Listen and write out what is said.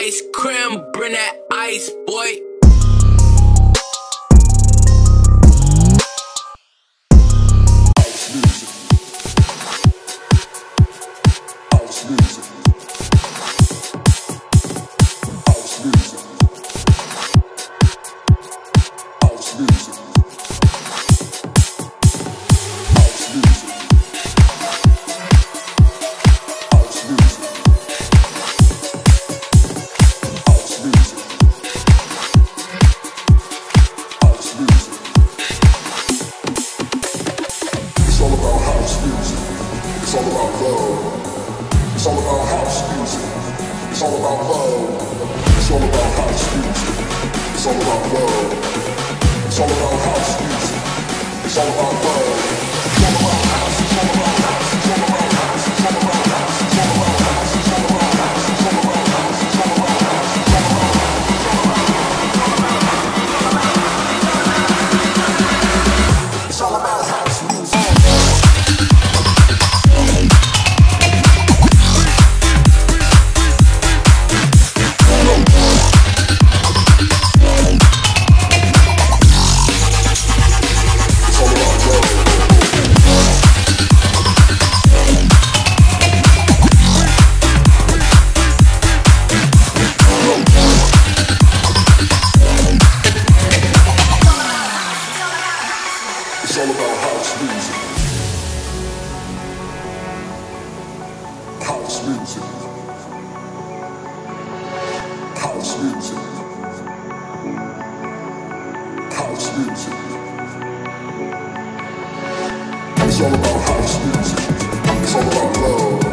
ice cream, bring that ice, boy. It's all about love. It's all about house music. It's all about love. It's all about house music. It's all about love. It's all about house music. It's all about love. It's all about house. It's all about house. It's all about house. It's all about house. It's all about house. It's all about house. It's all about house. It's all about house. It's all about house. It's all about house music. It's all about house music. House music. House music. House music. It's all about house music. It's all about love.